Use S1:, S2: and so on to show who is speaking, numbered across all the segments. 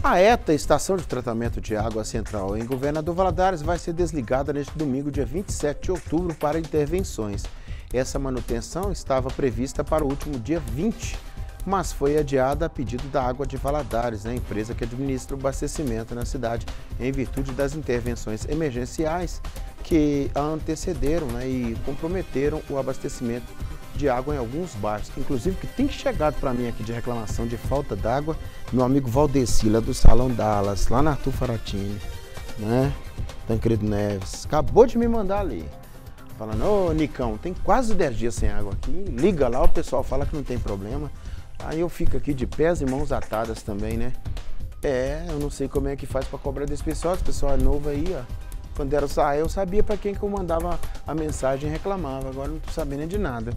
S1: A ETA, Estação de Tratamento de Água Central em Governador Valadares, vai ser desligada neste domingo, dia 27 de outubro, para intervenções. Essa manutenção estava prevista para o último dia 20, mas foi adiada a pedido da Água de Valadares, a empresa que administra o abastecimento na cidade, em virtude das intervenções emergenciais que a antecederam, e comprometeram o abastecimento de água em alguns bairros. Inclusive, que tem chegado para mim aqui de reclamação de falta d'água, meu amigo Valdeci, lá do Salão Dallas, lá na Arthur Faratini, Tancredo Neves, acabou de me mandar ali, falando: ô Nicão, tem quase 10 dias sem água aqui, liga lá, o pessoal fala que não tem problema. Aí eu fico aqui de pés e mãos atadas também, eu não sei como é que faz para cobrar desse pessoal, esse pessoal é novo aí, ó. Quando era sair, eu sabia para quem que eu mandava a mensagem e reclamava, agora não tô sabendo de nada.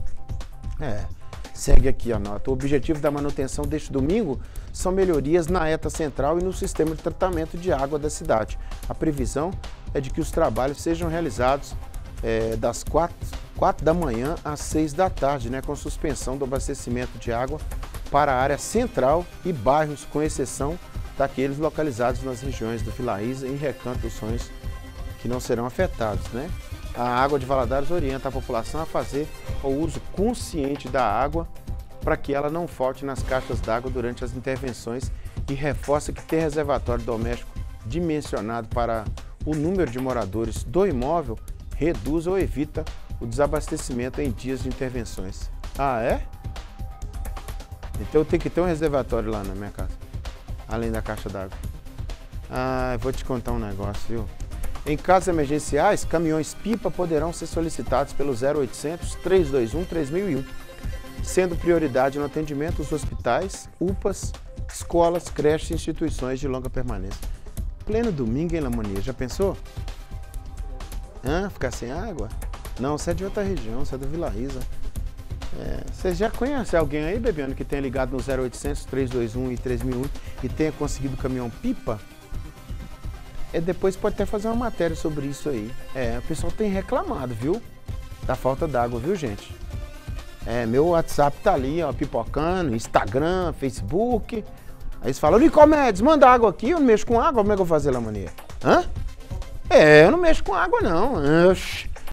S1: Segue aqui a nota. O objetivo da manutenção deste domingo são melhorias na ETA central e no sistema de tratamento de água da cidade. A previsão é de que os trabalhos sejam realizados das 4 da manhã às 6 da tarde, com suspensão do abastecimento de água para a área central e bairros, com exceção daqueles localizados nas regiões do Vila Isa e Recanto dos Sonhos, que não serão afetados, A Água de Valadares orienta a população a fazer o uso consciente da água para que ela não falte nas caixas d'água durante as intervenções e reforça que ter reservatório doméstico dimensionado para o número de moradores do imóvel reduz ou evita o desabastecimento em dias de intervenções. Ah, é? Então tem que ter um reservatório lá na minha casa, além da caixa d'água. Eu vou te contar um negócio, viu? Em casos emergenciais, caminhões-pipa poderão ser solicitados pelo 0800 321 3001, sendo prioridade no atendimento os hospitais, UPAs, escolas, creches e instituições de longa permanência. Pleno domingo, hein, Lamania? Já pensou? Ficar sem água? Não, você é de outra região, você é do Vila Isa. Você já conhece alguém aí, Bebiano, que tenha ligado no 0800 321 e 3001 e tenha conseguido caminhão-pipa? Depois pode até fazer uma matéria sobre isso aí. O pessoal tem reclamado, viu? Da falta d'água, viu, gente? Meu WhatsApp tá ali, ó, pipocando, Instagram, Facebook. Aí eles falam: Nicomedes, manda água aqui, eu não mexo com água, como é que eu vou fazer, Lamania? Eu não mexo com água, não. Oxi.